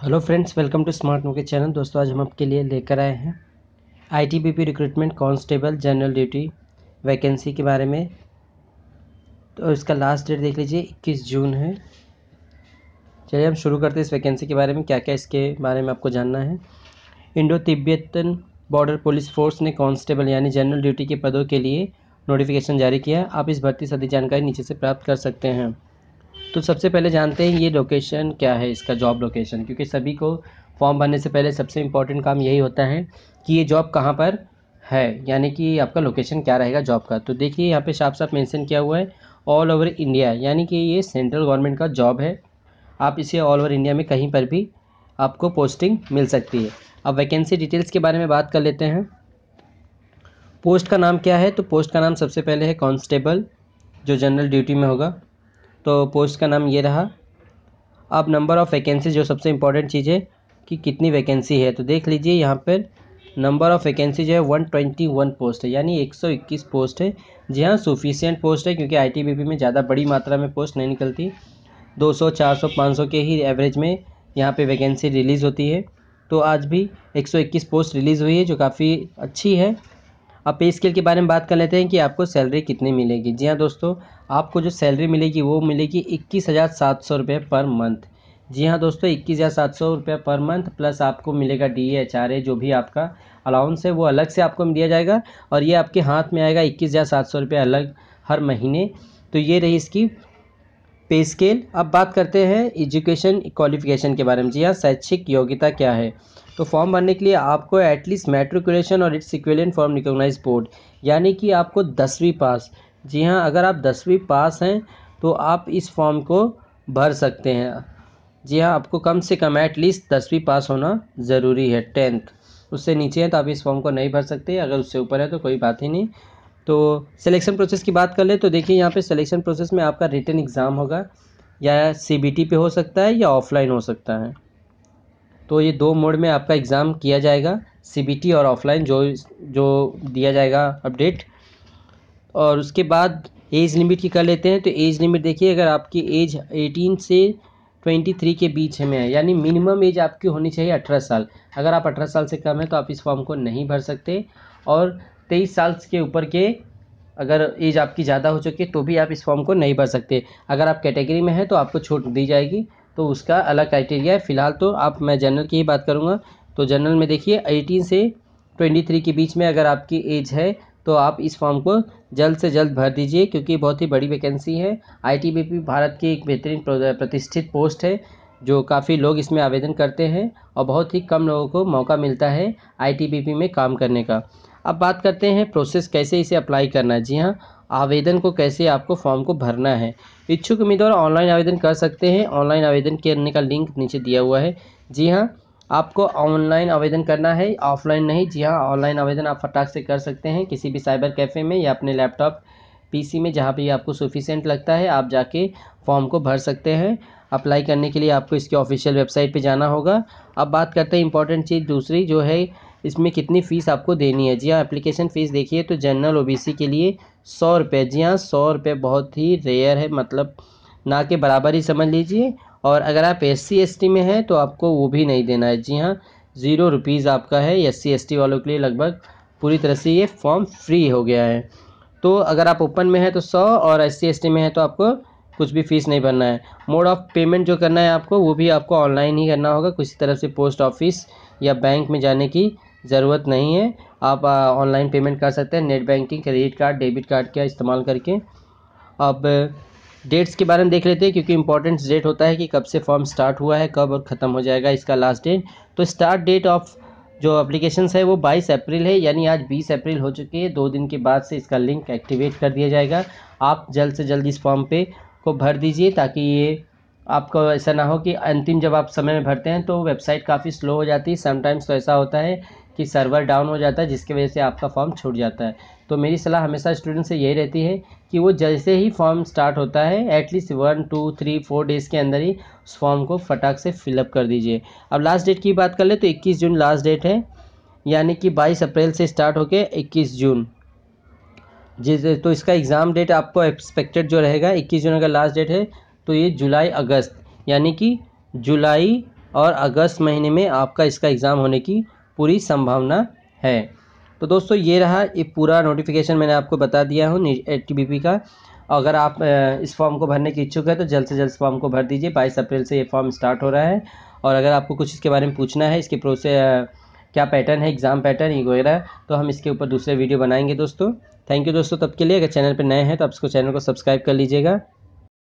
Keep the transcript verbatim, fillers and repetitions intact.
Hello friends, welcome to smart नोके channel. दोस्तों, आज हम आपके लिए लेकर आए हैं ITBP recruitment constable general duty vacancy के बारे में। तो इसका लास्ट डेट देख लीजिए, इक्कीस जून है। चलिए हम शुरू करते हैं इस वैकेंसी के बारे में, क्या क्या इसके बारे में आपको जानना है। Indo Tibetan border police force ने कांस्टेबल यानी जनरल ड्यूटी के पदों के लिए नोटिफिकेशन जारी किया। आप इस भर्ती से अधिक जानकारी नीचे से प्राप्त कर सकते हैं। तो सबसे पहले जानते हैं ये लोकेशन क्या है, इसका जॉब लोकेशन, क्योंकि सभी को फॉर्म भरने से पहले सबसे इम्पोर्टेंट काम यही होता है कि ये जॉब कहाँ पर है, यानी कि आपका लोकेशन क्या रहेगा जॉब का। तो देखिए यहाँ पे साफ साफ मेंशन किया हुआ है ऑल ओवर इंडिया, यानी कि ये सेंट्रल गवर्नमेंट का जॉब है। आप इसे ऑल ओवर इंडिया में कहीं पर भी आपको पोस्टिंग मिल सकती है। अब वैकेंसी डिटेल्स के बारे में बात कर लेते हैं। पोस्ट का नाम क्या है, तो पोस्ट का नाम सबसे पहले है कांस्टेबल, जो जनरल ड्यूटी में होगा। तो पोस्ट का नाम ये रहा। अब नंबर ऑफ़ वैकेंसी, जो सबसे इम्पॉर्टेंट चीज़ है कि कितनी वैकेंसी है, तो देख लीजिए यहाँ पर नंबर ऑफ़ वैकेंसी जो है एक सौ इक्कीस पोस्ट है, यानी एक सौ इक्कीस पोस्ट है। जी हाँ, सफिशिएंट पोस्ट है, क्योंकि आईटीबीपी में ज़्यादा बड़ी मात्रा में पोस्ट नहीं निकलती। दो सौ, चार सौ, पाँच सौ के ही एवरेज में यहाँ पे वैकेंसी रिलीज़ होती है। तो आज भी एक सौ इक्कीस पोस्ट रिलीज़ हुई है, जो काफ़ी अच्छी है। अब पे स्केल के बारे में बात कर लेते हैं कि आपको सैलरी कितनी मिलेगी। जी हाँ दोस्तों, आपको जो सैलरी मिलेगी वो मिलेगी इक्कीस हज़ार सात सौ रुपये पर मंथ। जी हाँ दोस्तों, इक्कीस हज़ार सात सौ रुपये पर मंथ, प्लस आपको मिलेगा D A H R A, जो भी आपका अलाउंस है वो अलग से आपको दिया जाएगा, और ये आपके हाथ में आएगा इक्कीस हज़ार सात सौ रुपये अलग हर महीने। तो ये रही इसकी पे स्केल। अब बात करते हैं एजुकेशन क्वालिफिकेशन के बारे में। जी हाँ, शैक्षिक योग्यता क्या है, तो फॉर्म भरने के लिए आपको एटलीस्ट मैट्रिकुलेशन और it's equivalent from recognised board, यानी कि आपको दसवीं पास। जी हाँ, अगर आप दसवीं पास हैं तो आप इस फॉर्म को भर सकते हैं। जी हाँ, आपको कम से कम एटलीस्ट दसवीं पास होना ज़रूरी है, टेंथ। उससे नीचे है तो आप इस फॉर्म को नहीं भर सकते, अगर उससे ऊपर है तो कोई बात ही नहीं। तो सिलेक्शन प्रोसेस की बात कर ले तो देखिए यहाँ पे सिलेक्शन प्रोसेस में आपका रिटन एग्ज़ाम होगा, या सीबीटी पे हो सकता है या ऑफलाइन हो सकता है। तो ये दो मोड में आपका एग्ज़ाम किया जाएगा, सीबीटी और ऑफलाइन, जो जो दिया जाएगा अपडेट। और उसके बाद एज लिमिट की कर लेते हैं। तो एज लिमिट देखिए, अगर आपकी एज अठारह से तेईस के बीच में है, यानी मिनिमम एज आपकी होनी चाहिए अठारह साल। अगर आप अठारह साल से कम है तो आप इस फॉर्म को नहीं भर सकते। और तेईस साल के ऊपर के अगर एज आपकी ज़्यादा हो चुकी है तो भी आप इस फॉर्म को नहीं भर सकते। अगर आप कैटेगरी में हैं तो आपको छूट दी जाएगी, तो उसका अलग क्राइटेरिया है। फ़िलहाल तो आप मैं जनरल की ही बात करूँगा। तो जनरल में देखिए अठारह से तेईस के बीच में अगर आपकी एज है तो आप इस फॉर्म को जल्द से जल्द भर दीजिए, क्योंकि बहुत ही बड़ी वैकेंसी है। आईटीबीपी भारत की एक बेहतरीन प्रतिष्ठित पोस्ट है, जो काफ़ी लोग इसमें आवेदन करते हैं और बहुत ही कम लोगों को मौका मिलता है आईटीबीपी में काम करने का। अब बात करते हैं प्रोसेस कैसे इसे अप्लाई करना है। जी हाँ, आवेदन को कैसे आपको फॉर्म को भरना है। इच्छुक उम्मीदवार ऑनलाइन आवेदन कर सकते हैं। ऑनलाइन आवेदन करने का लिंक नीचे दिया हुआ है। जी हाँ, आपको ऑनलाइन आवेदन करना है, ऑफलाइन नहीं। जी हाँ, ऑनलाइन आवेदन आप फटाक से कर सकते हैं किसी भी साइबर कैफ़े में या अपने लैपटॉप पीसी में, जहाँ पे आपको सफिशिएंट लगता है आप जाके फॉर्म को भर सकते हैं। अप्लाई करने के लिए आपको इसके ऑफिशियल वेबसाइट पे जाना होगा। अब बात करते हैं इंपॉर्टेंट चीज़ दूसरी, जो है इसमें कितनी फ़ीस आपको देनी है। जी हाँ, एप्लीकेशन फ़ीस देखिए तो जनरल ओबीसी के लिए सौ रुपये। जी हाँ, सौ रुपये बहुत ही रेयर है, मतलब ना के बराबर ही समझ लीजिए। और अगर आप एस सी एस टी में हैं तो आपको वो भी नहीं देना है। जी हाँ, ज़ीरो रुपीज़ आपका है। एस सी एस टी वालों के लिए लगभग पूरी तरह से ये फॉर्म फ्री हो गया है। तो अगर आप ओपन में है तो सौ, और एस सी एस टी में है तो आपको कुछ भी फ़ीस नहीं भरना है। मोड ऑफ़ पेमेंट जो करना है आपको, वो भी आपको ऑनलाइन ही करना होगा। किसी तरह से पोस्ट ऑफिस या बैंक में जाने की ज़रूरत नहीं है। आप ऑनलाइन पेमेंट कर सकते हैं net banking, credit card, debit card का इस्तेमाल करके। अब डेट्स के बारे में देख लेते हैं, क्योंकि इंपॉर्टेंट डेट होता है कि कब से फॉर्म स्टार्ट हुआ है, कब और ख़त्म हो जाएगा इसका लास्ट डेट। तो स्टार्ट डेट ऑफ जो एप्लीकेशंस है वो बाईस अप्रैल है, यानी आज बीस अप्रैल हो चुकी है। दो दिन के बाद से इसका लिंक एक्टिवेट कर दिया जाएगा। आप जल्द से जल्द इस फॉर्म पे को भर दीजिए, ताकि ये आपको ऐसा ना हो कि अंतिम जब आप समय में भरते हैं तो वेबसाइट काफ़ी स्लो हो जाती है। समटाइम्स तो ऐसा होता है कि सर्वर डाउन हो जाता है, जिसकी वजह से आपका फॉर्म छूट जाता है। तो मेरी सलाह हमेशा स्टूडेंट से यही रहती है कि वो जैसे ही फॉर्म स्टार्ट होता है at least one two three four days के अंदर ही उस फॉर्म को फटाक से फिलअप कर दीजिए। अब लास्ट डेट की बात कर ले तो इक्कीस जून लास्ट डेट है, यानी कि बाईस अप्रैल से स्टार्ट होके इक्कीस जून। जिस तो इसका एग्ज़ाम डेट आपको एक्सपेक्टेड जो रहेगा, इक्कीस जून अगर लास्ट डेट है तो ये जुलाई अगस्त, यानी कि जुलाई और अगस्त महीने में आपका इसका एग्ज़ाम होने की पूरी संभावना है। तो दोस्तों ये रहा ये पूरा नोटिफिकेशन मैंने आपको बता दिया हूँ आईटीबीपी का। अगर आप इस फॉर्म को भरने की इच्छुक है तो जल्द से जल्द फॉर्म को भर दीजिए। बाईस अप्रैल से ये फॉर्म स्टार्ट हो रहा है। और अगर आपको कुछ इसके बारे में पूछना है, इसके प्रोसेस क्या पैटर्न है, एग्ज़ाम पैटर्न ये वगैरह, तो हम इसके ऊपर दूसरे वीडियो बनाएंगे दोस्तों। थैंक यू दोस्तों। तब के लिए अगर चैनल पर नए हैं तो आप इसको चैनल को सब्सक्राइब कर लीजिएगा।